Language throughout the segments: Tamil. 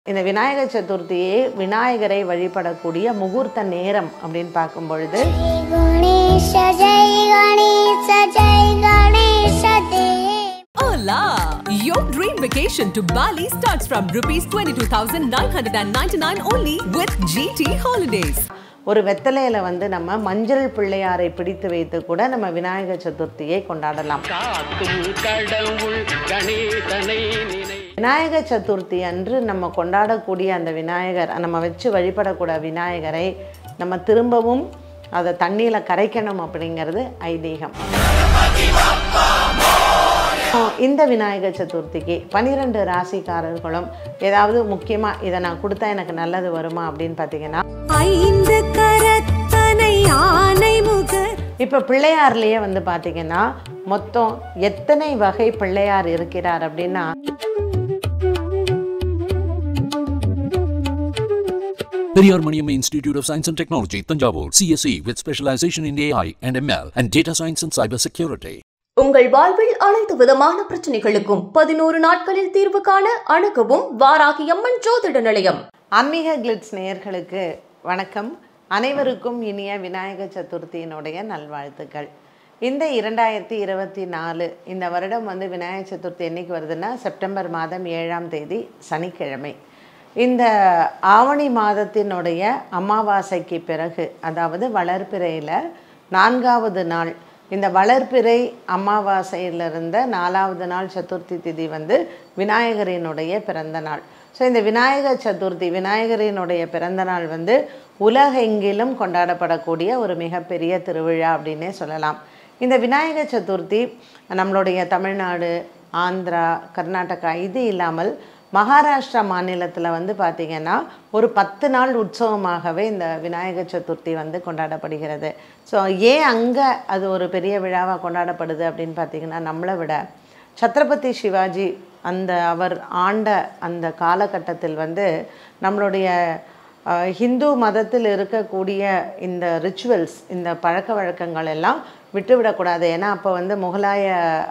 இந்த விநாயகர் சதுர்த்தியே விநாயகரை வழிபடக்கூடிய முகூர்த்த நேரம் அப்படின்னு பார்க்கும் பொழுது Hola! Your dream vacation to Bali starts from rupees 22,999 only with GT Holidays. ஒரு வெத்தலையில வந்து நம்ம மஞ்சள் பிள்ளையாரை பிடித்து வைத்து கூட நம்ம விநாயகர் சதுர்த்தியை கொண்டாடலாம். விநாயகர் சதுர்த்தி அன்று நம்ம கொண்டாடக்கூடிய அந்த விநாயகர், நம்ம வச்சு வழிபடக்கூடிய விநாயகரை நம்ம திரும்பவும் அதை தண்ணியில் கரைக்கணும் அப்படிங்கிறது ஐதீகம். இந்த விநாயகர் சதுர்த்திக்கு 12 ராசிக்காரர்களும் ஏதாவது முக்கியமாக இதை நான் கொடுத்தா எனக்கு நல்லது வருமா அப்படின்னு பார்த்தீங்கன்னா, இப்போ பிள்ளையார்லேயே வந்து பார்த்தீங்கன்னா மொத்தம் எத்தனை வகை பிள்ளையார் இருக்கிறார் அப்படின்னா, Periyar Maniamma Institute of Science and Technology, Tanjavur, CSE with specialization in AI and ML and Data Science and Cyber Security. உங்கள் வாழ்வில் அனைத்து விதமான பிரச்சனைகளுக்கும் 11 நாட்களில் தீர்வு காண அணுகவும் வாராகி அம்மன் ஜோதிட நிலையம். ஆன்மீக கிளிட்ஸ் நேயர்களுக்கு வணக்கம். அனைவருக்கும் இனிய விநாயகர் சதுர்த்தியினுடைய நல்வாழ்த்துக்கள். இந்த 2024 இந்த வருடம் வந்து விநாயகர் சதுர்த்தி என்னைக்கு வருதுன்னா, செப்டம்பர் மாதம் 7ஆம் தேதி சனிக்கிழமை. இந்த ஆவணி மாதத்தினுடைய அமாவாசைக்கு பிறகு, அதாவது வளர்பிறையில் 4வது நாள், இந்த வளர்பிறை அமாவாசையிலிருந்த 4வது நாள் சதுர்த்தி திதி வந்து விநாயகரினுடைய பிறந்த நாள். ஸோ இந்த விநாயகர் சதுர்த்தி, விநாயகரினுடைய பிறந்த நாள் வந்து உலகெங்கிலும் கொண்டாடப்படக்கூடிய ஒரு மிகப்பெரிய திருவிழா அப்படின்னே சொல்லலாம். இந்த விநாயகர் சதுர்த்தி நம்மளுடைய தமிழ்நாடு, ஆந்திரா, கர்நாடகா இது இல்லாமல் மகாராஷ்டிரா மாநிலத்தில் வந்து பார்த்திங்கன்னா ஒரு 10 நாள் உற்சவமாகவே இந்த விநாயகர் சதுர்த்தி வந்து கொண்டாடப்படுகிறது. ஸோ ஏன் அங்கே அது ஒரு பெரிய விழாவாக கொண்டாடப்படுது அப்படின்னு பார்த்திங்கன்னா, நம்மளை விட சத்ரபதி சிவாஜி அவர் ஆண்ட அந்த காலகட்டத்தில் வந்து நம்மளுடைய ஹிந்து மதத்தில் இருக்கக்கூடிய இந்த ரிச்சுவல்ஸ், இந்த பழக்க வழக்கங்கள் எல்லாம் விட்டுவிடக்கூடாது. ஏன்னா அப்போ வந்து முகலாய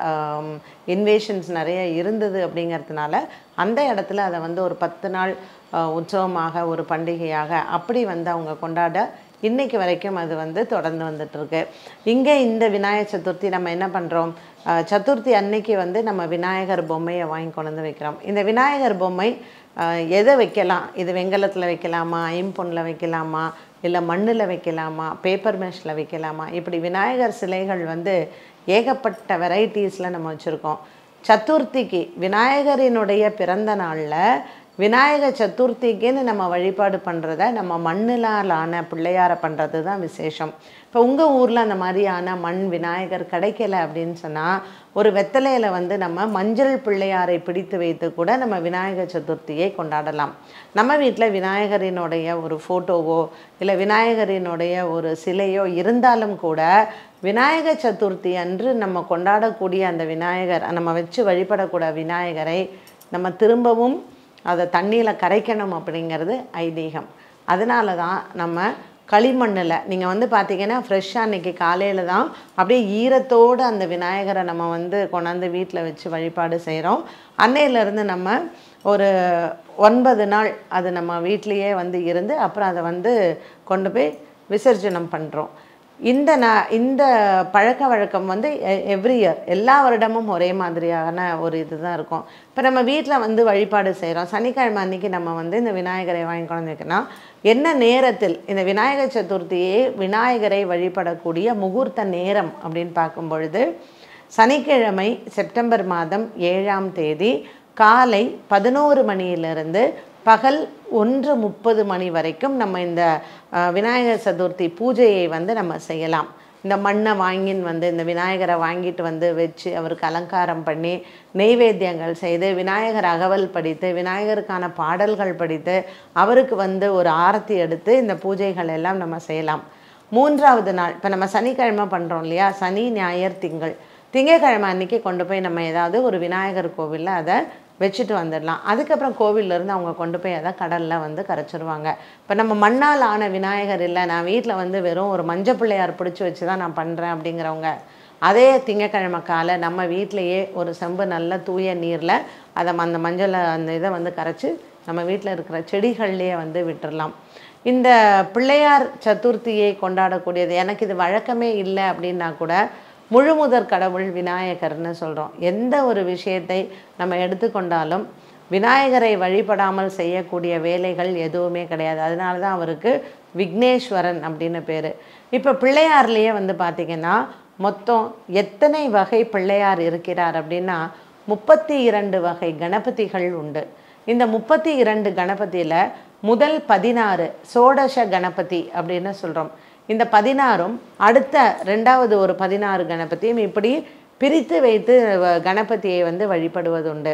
இன்வேஷன்ஸ் நிறைய இருந்தது. அப்படிங்கிறதுனால அந்த இடத்துல அதை வந்து ஒரு 10 நாள் உற்சவமாக, ஒரு பண்டிகையாக அப்படி வந்து அவங்க கொண்டாட இன்றைக்கு வரைக்கும் அது வந்து தொடர்ந்து வந்துட்டுருக்கு. இங்கே இந்த விநாயகர் சதுர்த்தி நம்ம என்ன பண்ணுறோம், சதுர்த்தி அன்னைக்கு வந்து நம்ம விநாயகர் பொம்மையை வாங்கி கொண்டு வந்து வைக்கிறோம். இந்த விநாயகர் பொம்மை எதை வைக்கலாம், இது வெங்கலத்தில் வைக்கலாமா, ஐம்பொன்னில் வைக்கலாமா, இல்லை மண்ணில் வைக்கலாமா, பேப்பர் மேஷில் வைக்கலாமா, இப்படி விநாயகர் சிலைகள் வந்து ஏகப்பட்ட வெரைட்டிஸில் நம்ம வச்சுருக்கோம். சதுர்த்திக்கு, விநாயகரினுடைய பிறந்த நாளில் விநாயகர் சதுர்த்திக்குன்னு நம்ம வழிபாடு பண்ணுறத நம்ம மண்ணிலால் ஆன பிள்ளையாரை பண்ணுறது தான் விசேஷம். இப்போ உங்கள் ஊரில் அந்த மாதிரியான மண் விநாயகர் கிடைக்கல அப்படின்னு சொன்னால், ஒரு வெத்தலையில் வந்து நம்ம மஞ்சள் பிள்ளையாரை பிடித்து வைத்து கூட நம்ம விநாயகர் சதுர்த்தியை கொண்டாடலாம். நம்ம வீட்டில் விநாயகரினுடைய ஒரு ஃபோட்டோவோ இல்லை விநாயகரினுடைய ஒரு சிலையோ இருந்தாலும் கூட, விநாயகர் சதுர்த்தி அன்று நம்ம கொண்டாடக்கூடிய அந்த விநாயகர், நம்ம வச்சு வழிபடக்கூடிய விநாயகரை நம்ம திரும்பவும் அதை தண்ணியில் கரைக்கணும் அப்படிங்கிறது ஐதீகம். அதனால தான் நம்ம களிமண்ணில், நீங்கள் வந்து பார்த்திங்கன்னா ஃப்ரெஷ்ஷாக அன்றைக்கி காலையில் தான் அப்படியே ஈரத்தோடு அந்த விநாயகரை நம்ம வந்து கொண்டாந்து வீட்டில் வச்சு வழிபாடு செய்கிறோம். அன்னையிலேருந்து நம்ம ஒரு 9 நாள் அது நம்ம வீட்லேயே வந்து இருந்து அப்புறம் அதை வந்து கொண்டு போய் விசர்ஜனம் பண்ணுறோம். இந்த பழக்க வழக்கம் வந்து எவ்ரி இயர், எல்லா வருடமும் ஒரே மாதிரியான ஒரு இது தான் இருக்கும். இப்போ நம்ம வீட்டில் வந்து வழிபாடு செய்கிறோம். சனிக்கிழமை அன்றைக்கி நம்ம வந்து இந்த விநாயகரை வாங்கி கொண்டு வைக்கணும். என்ன நேரத்தில் இந்த விநாயகர் சதுர்த்தியே விநாயகரை வழிபடக்கூடிய முகூர்த்த நேரம் அப்படின்னு பார்க்கும் பொழுது, சனிக்கிழமை செப்டம்பர் மாதம் 7ஆம் தேதி காலை 11 மணியிலிருந்து பகல் 1:30 மணி வரைக்கும் நம்ம இந்த விநாயகர் சதுர்த்தி பூஜையை வந்து நம்ம செய்யலாம். இந்த மண்ணை வாங்கின்னு வந்து, இந்த விநாயகரை வாங்கிட்டு வந்து வச்சு அவருக்கு அலங்காரம் பண்ணி நெய்வேத்தியங்கள் செய்து, விநாயகர் அகவல் படித்து, விநாயகருக்கான பாடல்கள் படித்து, அவருக்கு வந்து ஒரு ஆரத்தி எடுத்து இந்த பூஜைகள் எல்லாம் நம்ம செய்யலாம். 3வது நாள், இப்போ நம்ம சனிக்கிழமை பண்ணுறோம் இல்லையா, சனி ஞாயிறு திங்கக்கிழமை அன்றைக்கி கொண்டு போய் நம்ம ஏதாவது ஒரு விநாயகர் கோவிலில் அதை வச்சுட்டு வந்துடலாம். அதுக்கப்புறம் கோவிலேருந்து அவங்க கொண்டு போய் அதை கடலில் வந்து கரைச்சிருவாங்க. இப்போ நம்ம மண்ணால் ஆன விநாயகர் இல்லை, நான் வீட்டில் வந்து வெறும் ஒரு மஞ்சள் பிள்ளையார் பிடிச்சி வச்சு தான் நான் பண்ணுறேன் அப்படிங்கிறவங்க, அதே திங்கக்கிழமை காலை நம்ம வீட்டிலையே ஒரு செம்பு நல்ல தூய நீரில் அதை அந்த மஞ்சளை அந்த இதை வந்து கரைச்சி நம்ம வீட்டில் இருக்கிற செடிகள்லேயே வந்து விட்டுறலாம். இந்த பிள்ளையார் சதுர்த்தியை கொண்டாடக்கூடியது எனக்கு இது வழக்கமே இல்லை அப்படின்னா கூட முழுமுதற் கடவுள் விநாயகர்னு சொல்கிறோம். எந்த ஒரு விஷயத்தை நம்ம எடுத்துக்கொண்டாலும் விநாயகரை வழிபடாமல் செய்யக்கூடிய வேலைகள் எதுவுமே கிடையாது. அதனால தான் அவருக்கு விக்னேஸ்வரன் அப்படின்னு பேர். இப்போ பிள்ளையார்லேயே வந்து பார்த்திங்கன்னா மொத்தம் எத்தனை வகை பிள்ளையார் இருக்கிறார் அப்படின்னா 32 வகை கணபதிகள் உண்டு. இந்த 32 கணபதியில் முதல் 16 சோடச கணபதி அப்படின்னு சொல்கிறோம். இந்த 16ம் அடுத்த ரெண்டாவது ஒரு 16 கணபதியும் இப்படி பிரித்து வைத்து கணபதியை வந்து வழிபடுவதுண்டு.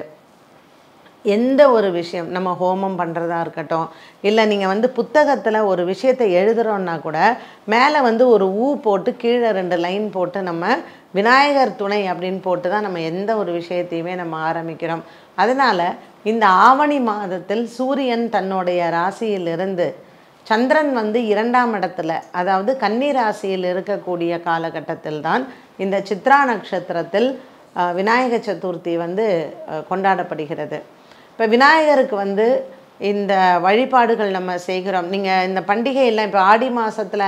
எந்த ஒரு விஷயம் நம்ம ஹோமம் பண்ணுறதா இருக்கட்டும், இல்லை நீங்கள் வந்து புத்தகத்தில் ஒரு விஷயத்தை எழுதுகிறோன்னா கூட மேலே வந்து ஒரு ஊ போட்டு கீழே 2 லைன் போட்டு நம்ம விநாயகர் துணை அப்படின்னு போட்டு தான் நம்ம எந்த ஒரு விஷயத்தையுமே நம்ம ஆரம்பிக்கிறோம். அதனால் இந்த ஆவணி மாதத்தில் சூரியன் தன்னுடைய ராசியிலிருந்து சந்திரன் வந்து 2ஆம் இடத்துல, அதாவது கன்னி ராசியில் இருக்கக்கூடிய காலகட்டத்தில் தான் இந்த சித்ரா நட்சத்திரத்தில் விநாயக சதுர்த்தி வந்து கொண்டாடப்படுகிறது. இப்போ விநாயகருக்கு வந்து இந்த வழிபாடுகள் நம்ம செய்கிறோம். நீங்கள் இந்த பண்டிகையெல்லாம் இப்போ ஆடி மாதத்தில்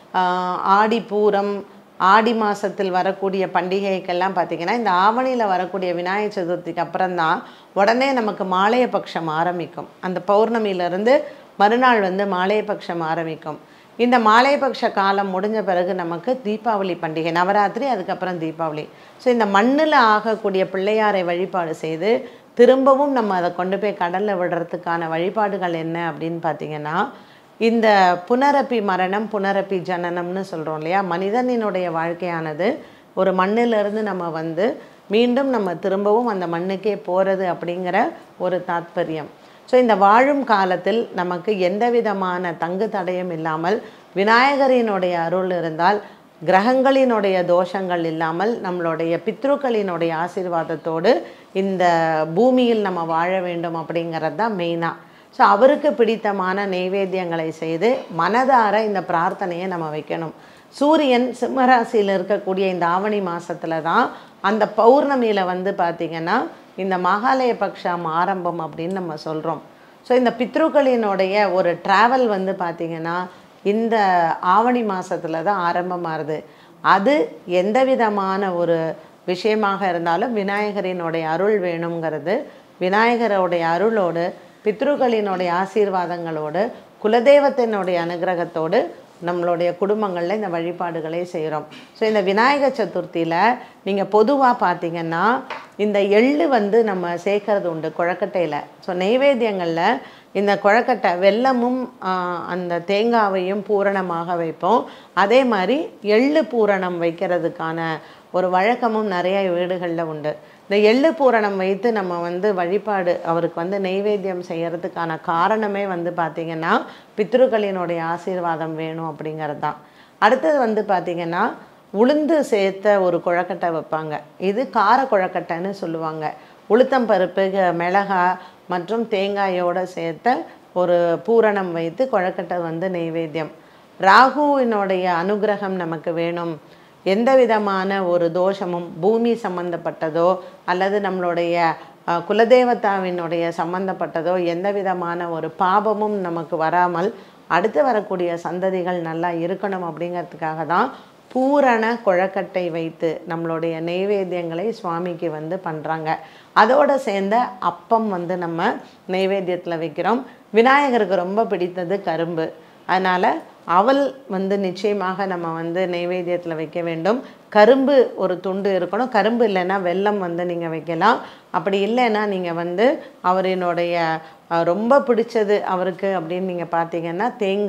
ஆடி பூரம், ஆடி மாதத்தில் வரக்கூடிய பண்டிகைக்கெல்லாம் பார்த்திங்கன்னா இந்த ஆவணியில் வரக்கூடிய விநாயகர் சதுர்த்திக்கு அப்புறம்தான் உடனே நமக்கு மாலைய பட்சம் ஆரம்பிக்கும். அந்த பௌர்ணமியிலேருந்து மறுநாள் வந்து மாலைய பட்சம் ஆரம்பிக்கும். இந்த மாலையபக்ஷ காலம் முடிஞ்ச பிறகு நமக்கு தீபாவளி பண்டிகை, நவராத்திரி, அதுக்கப்புறம் தீபாவளி. ஸோ இந்த மண்ணில் ஆகக்கூடிய பிள்ளையாரை வழிபாடு செய்து திரும்பவும் நம்ம அதை கொண்டு போய் கடலில் விடுறதுக்கான வழிபாடுகள் என்ன அப்படின்னு பார்த்திங்கன்னா, இந்த புனரப்பி மரணம் புனரப்பி ஜனனம்னு சொல்கிறோம் இல்லையா. மனிதனினுடைய வாழ்க்கையானது ஒரு மண்ணிலிருந்து நம்ம வந்து மீண்டும் நம்ம திரும்பவும் அந்த மண்ணுக்கே போகிறது அப்படிங்கிற ஒரு தாத்பரியம். ஸோ இந்த வாழும் காலத்தில் நமக்கு எந்த விதமான தங்கு தடையும் இல்லாமல் விநாயகரினுடைய அருள் இருந்தால், கிரகங்களினுடைய தோஷங்கள் இல்லாமல் நம்மளுடைய பித்ருக்களினுடைய ஆசீர்வாதத்தோடு இந்த பூமியில் நம்ம வாழ வேண்டும் அப்படிங்கிறது தான் மெயினாக. ஸோ அவருக்கு பிடித்தமான நைவேத்தியங்களை செய்து மனதார இந்த பிரார்த்தனையை நம்ம வைக்கணும். சூரியன் சிம்மராசியில் இருக்கக்கூடிய இந்த ஆவணி மாதத்தில் தான் அந்த பௌர்ணமியில் வந்து பார்த்திங்கன்னா இந்த மகாலய பக்ஷம் ஆரம்பம் அப்படின்னு நம்ம சொல்கிறோம். ஸோ இந்த பித்ருக்களினுடைய ஒரு ட்ராவல் வந்து பார்த்திங்கன்னா இந்த ஆவணி மாதத்தில் தான் ஆரம்பமாகுது. அது எந்த விதமான ஒரு விஷயமாக இருந்தாலும் விநாயகரினுடைய அருள் வேணுங்கிறது, விநாயகருடைய அருளோடு பித்ருக்களினுடைய ஆசீர்வாதங்களோடு குலதெய்வத்தினுடைய அனுகிரகத்தோடு நம்மளுடைய குடும்பங்களில் இந்த வழிபாடுகளை செய்கிறோம். ஸோ இந்த விநாயகர் சதுர்த்தியில் நீங்கள் பொதுவாக பார்த்திங்கன்னா இந்த எள்ளு வந்து நம்ம சேர்க்கறது உண்டு கொழக்கட்டையில். ஸோ நைவேத்தியங்களில் இந்த கொழக்கட்டை வெல்லமும் அந்த தேங்காவையும் பூரணமாக வைப்போம். அதே மாதிரி எள்ளு பூரணம் வைக்கிறதுக்கான ஒரு வழக்கமும் நிறைய வீடுகளில் உண்டு. இந்த எள்ளு பூரணம் வைத்து நம்ம வந்து வழிபாடு அவருக்கு வந்து நைவேத்தியம் செய்கிறதுக்கான காரணமே வந்து பார்த்திங்கன்னா பித்ருக்களினுடைய ஆசீர்வாதம் வேணும் அப்படிங்கிறது தான். அடுத்தது வந்து பார்த்திங்கன்னா உளுந்து சேர்த்த ஒரு கொழக்கட்டை வைப்பாங்க. இது கார கொழக்கட்டைன்னு சொல்லுவாங்க. உளுத்தம் பருப்பு, மிளகாய் மற்றும் தேங்காயோடு சேர்த்த ஒரு பூரணம் வைத்து கொழக்கட்டை வந்து நைவேத்தியம். ராகுவினுடைய அனுகிரகம் நமக்கு வேணும், எந்த விதமான ஒரு தோஷமும் பூமி சம்பந்தப்பட்டதோ அல்லது நம்மளுடைய குலதெய்வத்தாவினுடைய சம்பந்தப்பட்டதோ எந்த விதமான ஒரு பாபமும் நமக்கு வராமல் அடுத்து வரக்கூடிய சந்ததிகள் நல்லா இருக்கணும் அப்படிங்கிறதுக்காக தான் பூரண கொழக்கட்டை வைத்து நம்மளுடைய நைவேத்தியங்களை சுவாமிக்கு வந்து பண்ணுறாங்க. அதோடு சேர்ந்த அப்பம் வந்து நம்ம நைவேத்தியத்தில் வைக்கிறோம். விநாயகருக்கு ரொம்ப பிடித்தது கரும்பு, அதனால் அவல் வந்து நிச்சயமாக நம்ம வந்து நைவேத்தியத்தில் வைக்க வேண்டும். கரும்பு ஒரு துண்டு இருக்கணும். கரும்பு இல்லைன்னா வெல்லம் வந்து நீங்கள் வைக்கலாம். அப்படி இல்லைன்னா நீங்கள் வந்து அவரினுடைய ரொம்ப பிடிச்சது அவருக்கு அப்படின்னு நீங்கள் பார்த்தீங்கன்னா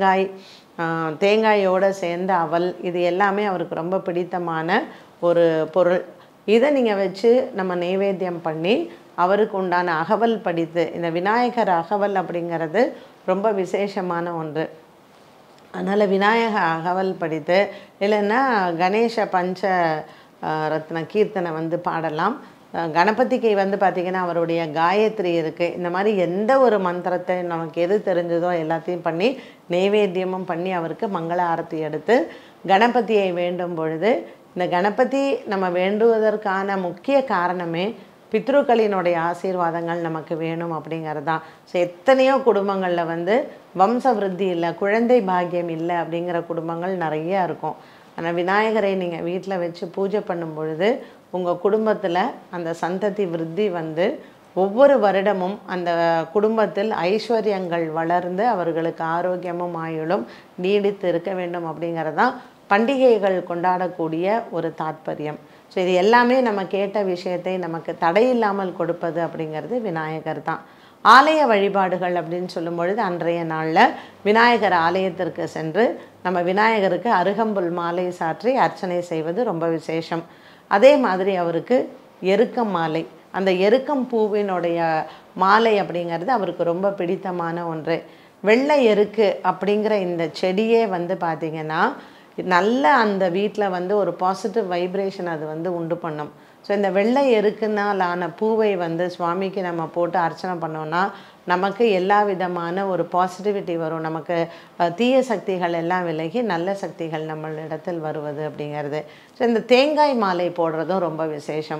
தேங்காயோடு சேர்ந்த அவல், இது எல்லாமே அவருக்கு ரொம்ப பிடித்தமான ஒரு பொருள். இதை நீங்கள் வச்சு நம்ம நைவேத்தியம் பண்ணி அவருக்கு உண்டான அகவல் படித்து, இந்த விநாயகர் அகவல் அப்படிங்கிறது ரொம்ப விசேஷமான ஒன்று. அதனால் விநாயக அகவல் படித்து இல்லைன்னா கணேச பஞ்ச ரத்ன கீர்த்தனை வந்து பாடலாம். கணபதிக்கு வந்து பார்த்திங்கன்னா அவருடைய காயத்ரி இருக்குது. இந்த மாதிரி எந்த ஒரு மந்திரத்தை நமக்கு எது தெரிஞ்சதோ எல்லாத்தையும் பண்ணி நைவேத்தியமும் பண்ணி அவருக்கு மங்கள ஆரத்தி எடுத்து கணபதியை வேண்டும் பொழுது, இந்த கணபதி நம்ம வேண்டுவதற்கான முக்கிய காரணமே பித்ருக்களினுடைய ஆசீர்வாதங்கள் நமக்கு வேணும் அப்படிங்கிறது தான். ஸோ எத்தனையோ குடும்பங்களில் வந்து வம்ச விருத்தி இல்லை, குழந்தை பாக்கியம் இல்லை அப்படிங்கிற குடும்பங்கள் நிறையா இருக்கும். ஆனால் விநாயகரை நீங்கள் வீட்டில் வச்சு பூஜை பண்ணும் பொழுது உங்கள் குடும்பத்தில் அந்த சந்ததி விருத்தி வந்து ஒவ்வொரு வருடமும் அந்த குடும்பத்தில் ஐஸ்வர்யங்கள் வளர்ந்து அவர்களுக்கு ஆரோக்கியமும் ஆயுளும் நீடித்து இருக்க வேண்டும் அப்படிங்கிறது தான் பண்டிகைகள் கொண்டாடக்கூடிய ஒரு தாத்பரியம். ஸோ இது எல்லாமே நம்ம கேட்ட விஷயத்தை நமக்கு தடையில்லாமல் கொடுப்பது அப்படிங்கிறது விநாயகர் தான். ஆலய வழிபாடுகள் அப்படின்னு சொல்லும் பொழுது அன்றைய நாளில் விநாயகர் ஆலயத்திற்கு சென்று நம்ம விநாயகருக்கு அருகம்புல் மாலை சாற்றி அர்ச்சனை செய்வது ரொம்ப விசேஷம். அதே மாதிரி அவருக்கு எருக்கம் மாலை, அந்த எருக்கம் பூவினுடைய மாலை அப்படிங்கிறது அவருக்கு ரொம்ப பிடித்தமான ஒன்று. வெள்ளை எருக்கு அப்படிங்கிற இந்த செடியே வந்து பார்த்திங்கன்னா நல்ல அந்த வீட்டில் வந்து ஒரு பாசிட்டிவ் வைப்ரேஷன் அது வந்து உண்டு பண்ணும். ஸோ இந்த வெள்ளை எருக்குனால் ஆன பூவை வந்து சுவாமிக்கு நம்ம போட்டு அர்ச்சனை பண்ணோன்னா நமக்கு எல்லா விதமான ஒரு பாசிட்டிவிட்டி வரும். நமக்கு தீய சக்திகள் எல்லாம் விலகி நல்ல சக்திகள் நம்மளிடத்தில் வருவது அப்படிங்கிறது. ஸோ இந்த தேங்காய் மாலை போடுறதும் ரொம்ப விசேஷம்.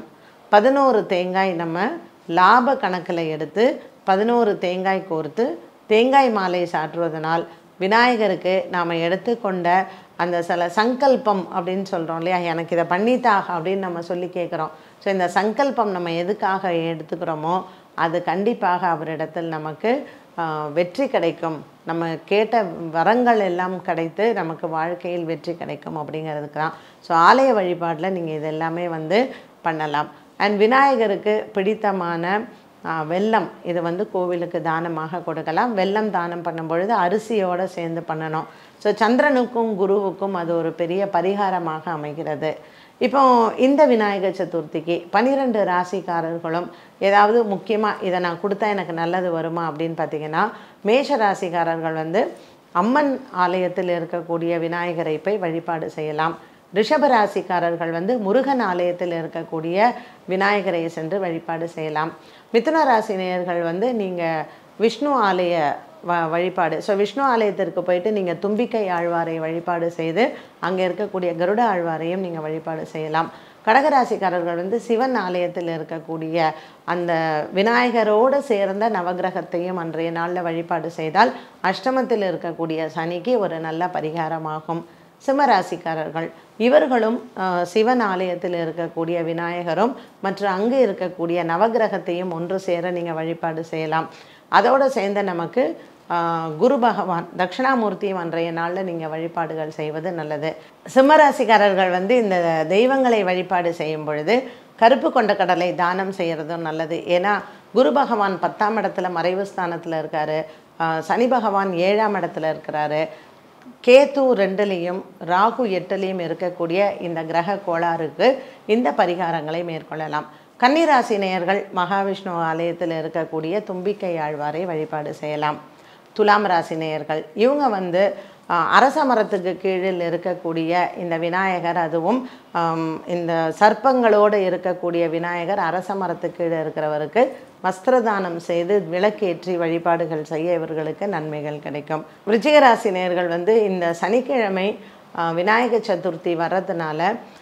11 தேங்காய் நம்ம லாப கணக்கில் எடுத்து 11 தேங்காய் கோர்த்து தேங்காய் மாலை சாற்றுவதனால் விநாயகருக்கு நாம் எடுத்துக்கொண்ட அந்த சில சங்கல்பம் அப்படின்னு சொல்கிறோம் இல்லையா, எனக்கு இதை பண்ணித்தாக அப்படின்னு நம்ம சொல்லி கேட்குறோம். ஸோ இந்த சங்கல்பம் நம்ம எதுக்காக எடுத்துக்கிறோமோ அது கண்டிப்பாக அவரிடத்தில் நமக்கு வெற்றி கிடைக்கும். நம்ம கேட்ட வரங்கள் எல்லாம் கிடைத்து நமக்கு வாழ்க்கையில் வெற்றி கிடைக்கும் அப்படிங்கிறதுக்கு தான். ஸோ ஆலய வழிபாட்டில் நீங்கள் இது எல்லாமே வந்து பண்ணலாம். அண்ட் விநாயகருக்கு பிடித்தமான வெல்லம் இது வந்து கோவிலுக்கு தானமாக கொடுக்கலாம். வெல்லம் தானம் பண்ணும் பொழுது அரிசியோடு சேர்ந்து பண்ணணும். ஸோ சந்திரனுக்கும் குருவுக்கும் அது ஒரு பெரிய பரிகாரமாக அமைகிறது. இப்போ இந்த விநாயகர் சதுர்த்திக்கு 12 ராசிக்காரர்களும் ஏதாவது முக்கியமாக இதை நான் கொடுத்தா எனக்கு நல்லது வருமா அப்படின்னு பார்த்தீங்கன்னா, மேஷ ராசிக்காரர்கள் வந்து அம்மன் ஆலயத்தில் இருக்கக்கூடிய விநாயகரை போய் வழிபாடு செய்யலாம். ரிஷபராசிக்காரர்கள் வந்து முருகன் ஆலயத்தில் இருக்கக்கூடிய விநாயகரை சென்று வழிபாடு செய்யலாம். மிதுன ராசி நேயர்கள் வந்து நீங்கள் விஷ்ணு ஆலய வழிபாடு, ஸோ விஷ்ணு ஆலயத்திற்கு போயிட்டு நீங்கள் தும்பிக்கை ஆழ்வாரை வழிபாடு செய்து அங்கே இருக்கக்கூடிய கருட ஆழ்வாரையும் நீங்கள் வழிபாடு செய்யலாம். கடகராசிக்காரர்கள் வந்து சிவன் ஆலயத்தில் இருக்கக்கூடிய அந்த விநாயகரோடு சேர்ந்த நவகிரகத்தையும் அன்றைய நாளில் வழிபாடு செய்தால் அஷ்டமத்தில் இருக்கக்கூடிய சனிக்கு ஒரு நல்ல பரிகாரமாகும். சிம்மராசிக்காரர்கள் இவர்களும் சிவன் ஆலயத்தில் இருக்கக்கூடிய விநாயகரும் மற்றும் அங்கு இருக்கக்கூடிய நவகிரகத்தையும் ஒன்று சேர நீங்கள் வழிபாடு செய்யலாம். அதோடு சேர்ந்த நமக்கு குரு பகவான் தட்சிணாமூர்த்தியும் அன்றைய நாளில் நீங்கள் வழிபாடுகள் செய்வது நல்லது. சிம்மராசிக்காரர்கள் வந்து இந்த தெய்வங்களை வழிபாடு செய்யும் பொழுது கருப்பு கொண்ட கடலை தானம் செய்கிறதும் நல்லது. ஏன்னா குரு பகவான் 10ஆம் இடத்துல மறைவு ஸ்தானத்தில் இருக்கார், சனி பகவான் 7ஆம் இடத்துல இருக்கிறாரு, கேது 2லையும் ராகு 8லையும் இருக்கக்கூடிய இந்த கிரக கோளாறுக்கு இந்த பரிகாரங்களை மேற்கொள்ளலாம். கன்னிராசி நேயர்கள் மகாவிஷ்ணு ஆலயத்தில் இருக்கக்கூடிய தும்பிக்கை ஆழ்வாரை வழிபாடு செய்யலாம். துலாம் ராசி நேயர்கள் இவங்க வந்து அரச மரத்துக்கு கீழில் இருக்கக்கூடிய இந்த விநாயகர், அதுவும் இந்த சர்ப்பங்களோடு இருக்கக்கூடிய விநாயகர் அரச மரத்துக்கு கீழே இருக்கிறவருக்கு வஸ்திரதானம் செய்து விளக்கேற்றி வழிபாடுகள் செய்ய இவர்களுக்கு நன்மைகள் கிடைக்கும். விருச்சிகராசி நேயர்கள் வந்து இந்த சனிக்கிழமை விநாயகர் சதுர்த்தி வர்றதுனால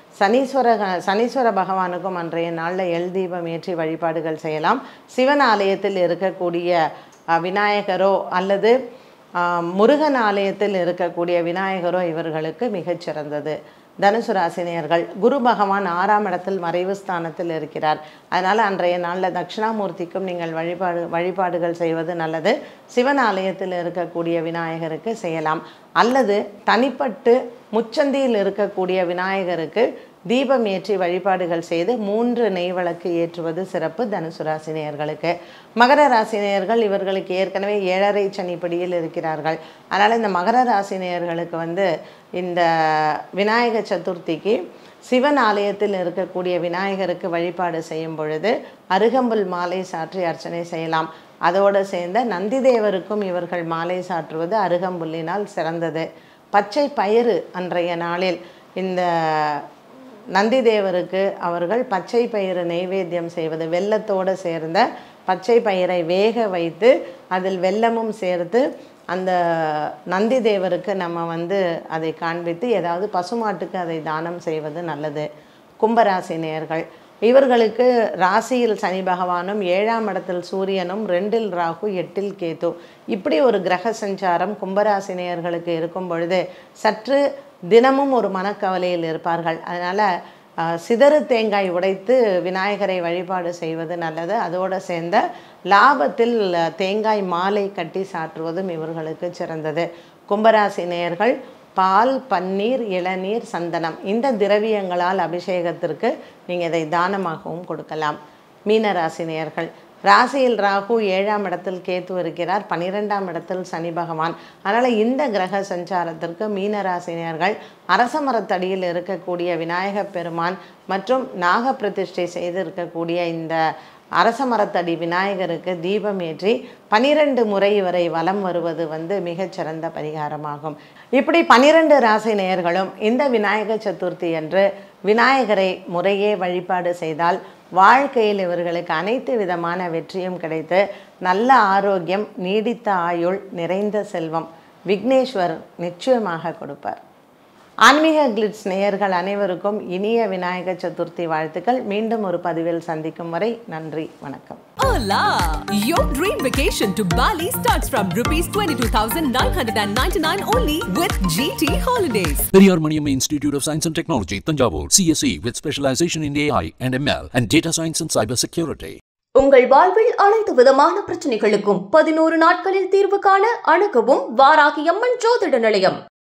சனீஸ்வர பகவானுக்கும் அன்றைய நாளில் எல் தீபம் ஏற்றி வழிபாடுகள் செய்யலாம். சிவன் ஆலயத்தில் இருக்கக்கூடிய விநாயகரோ அல்லது முருகன் ஆலயத்தில் இருக்கக்கூடிய விநாயகரோ இவர்களுக்கு மிகச்சிறந்தது. தனுசு ராசினியர்கள் குரு பகவான் 6ஆம் இடத்தில் மறைவு ஸ்தானத்தில் இருக்கிறார். அதனால் அன்றைய நாளில் தட்சிணாமூர்த்திக்கும் நீங்கள் வழிபாடுகள் செய்வது நல்லது. சிவன் ஆலயத்தில் இருக்கக்கூடிய விநாயகருக்கு செய்யலாம். அல்லது தனிப்பட்டு முச்சந்தியில் இருக்கக்கூடிய விநாயகருக்கு தீபம் ஏற்றி வழிபாடுகள் செய்து 3 நெய் விளக்கு ஏற்றுவது சிறப்பு தனுசு ராசினியர்களுக்கு. மகர ராசினியர்கள் இவர்களுக்கு ஏற்கனவே 7.5 சனி பிடியில் இருக்கிறார்கள். அதனால் இந்த மகர ராசினியர்களுக்கு வந்து இந்த விநாயகர் சதுர்த்திக்கு சிவன் ஆலயத்தில் இருக்கக்கூடிய விநாயகருக்கு வழிபாடு செய்யும் பொழுது அருகம்புல் மாலை சாற்றி அர்ச்சனை செய்யலாம். அதோடு சேர்ந்த நந்திதேவருக்கும் இவர்கள் மாலை சாற்றுவது அருகம்புல்லினால் சிறந்தது. பச்சை பயிறு அன்றைய நாளில் இந்த நந்திதேவருக்கு அவர்கள் பச்சை பயிறு நெய்வேத்தியம் செய்வது, வெல்லத்தோடு சேர்ந்த பச்சை பயிரை வேக வைத்து அதில் வெல்லமும் சேர்த்து அந்த நந்திதேவருக்கு நம்ம வந்து அதை காண்பித்து ஏதாவது பசுமாட்டுக்கு அதை தானம் செய்வது நல்லது. கும்பராசி நேயர்கள் இவர்களுக்கு ராசியில் சனி பகவானும் 7ஆம் இடத்தில் சூரியனும் 2இல் ராகு 8இல் கேது இப்படி ஒரு கிரக சஞ்சாரம் கும்பராசி நேயர்களுக்கு இருக்கும் பொழுது சற்று தினமும் ஒரு மனக்கவலையில் இருப்பார்கள். அதனால் சிதறு தேங்காய் உடைத்து விநாயகரை வழிபாடு செய்வது நல்லது. அதோடு சேர்ந்த லாபத்தில் தேங்காய் மாலை கட்டி சாற்றுவதும் இவர்களுக்கு சிறந்தது. கும்பராசி நேயர்கள் பால், பன்னீர், இளநீர், சந்தனம் இந்த திரவியங்களால் அபிஷேகத்திற்கு நீங்கள் இதை தானமாகவும் கொடுக்கலாம். மீனராசி நேயர்கள் ராசியில் ராகு 7ஆம் இடத்தில் கேத்து இருக்கிறார், 12ஆம் இடத்தில் சனி பகவான். அதனால் இந்த கிரக சஞ்சாரத்திற்கு மீனராசினியர்கள் அரச மரத்தடியில் இருக்கக்கூடிய விநாயகப் பெருமான் மற்றும் நாக பிரதிஷ்டை செய்து இருக்கக்கூடிய இந்த அரச மரத்தடி விநாயகருக்கு தீபம் ஏற்றி 12 முறை வரை வலம் வருவது மிகச்சிறந்த பரிகாரமாகும். இப்படி 12 ராசி நேயர்களும் இந்த விநாயக சதுர்த்தி அன்று விநாயகரை முறையே வழிபாடு செய்தால் வாழ்க்கையில் இவர்களுக்கு அனைத்து விதமான வெற்றியும் கிடைத்து நல்ல ஆரோக்கியம், நீடித்த ஆயுள், நிறைந்த செல்வம் விக்னேஸ்வர் நிச்சயமாக கொடுப்பார். ஆன்மீக கிளிட்ஸ் நேயர்கள் அனைவருக்கும் இனிய விநாயக சதுர்த்தி வாழ்த்துக்கள். மீண்டும் ஒரு பதிவில் சந்திக்கும் வரை நன்றி, வணக்கம். Hola! Your dream vacation to Bali starts from rupees 22,999 only with GT Holidays. Periyar Maniamma Institute of Science and Technology, Tanjavur, CSE with specialization in AI and ML and data science and cyber security. உங்கள் வாழ்வில் அனைத்து விதமான பிரச்சனைகளுக்கும் 11 நாட்களில் தீர்வு காண அணுகவும் வாராகி அம்மன் ஜோதிட நிலையம்.